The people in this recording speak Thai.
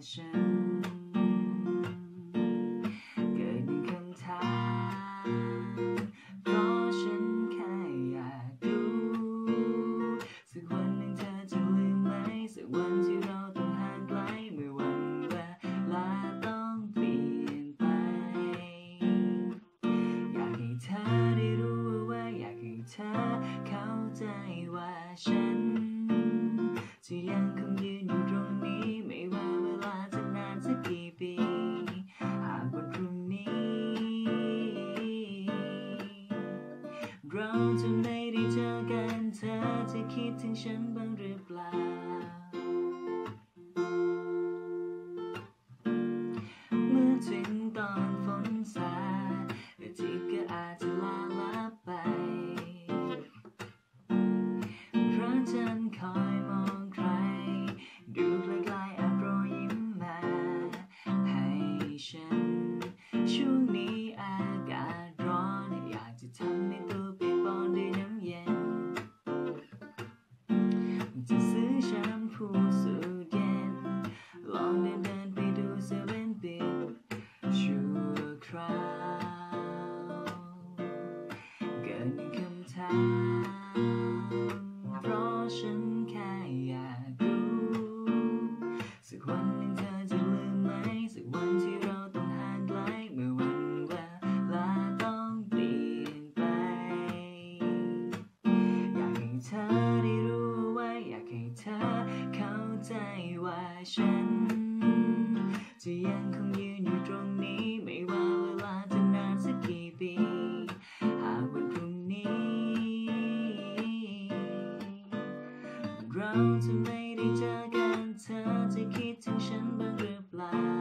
ฉันเกิดเป็นคำถามเพราะฉันแค่อยากรู้สักวันหนึ่งเธอจะลืมไหมสักวันที่เราต้องห่างไกลเมื่อวันเวลาต้องเปลี่ยนไปอยากให้เธอได้รู้ว่าอยากให้เธอเข้าใจว่าฉันจะยังคงยืนอยู่ตรงนี้ไม่ว่าเวลาจะนานสักกี่ปีหากวันพรุ่งนี้เราจะไม่ได้เจอกันเธอจะคิดถึงฉันบ้างหรือเปล่าเมื่อถึงตอนฝนสาดอาทิตย์ก็อาจจะลาลับไปพระจันทร์คอยมองใครดูไกลๆแอบรอยยิ้มมาให้ฉันช่วงนี้อากาศร้อนอยากจะทำให้ตัวเปียกปอนด้วยน้ำเย็นจะซื้อแชมพูสูตรเย็นลองเดินไปดูเซเว่นปิดชั่วคราวเกิดเป็นคำถามเพราะฉันแค่อยากรู้สักวันหนึ่งเธอจะลืมไหมสักวันที่เราต้องห่างไกลเมื่อวันเวลาต้องเปลี่ยนไปอยากให้เธอได้รู้ว่าอยากให้เธอเข้าใจว่าฉันจะยังคงยืนอยู่ตรงนี้ไม่ว่าเวลาจะนานสักกี่ปีหากวันพรุ่งนี้เราจะไม่ได้เจอกันเธอจะคิดถึงฉันบ้างหรือเปล่า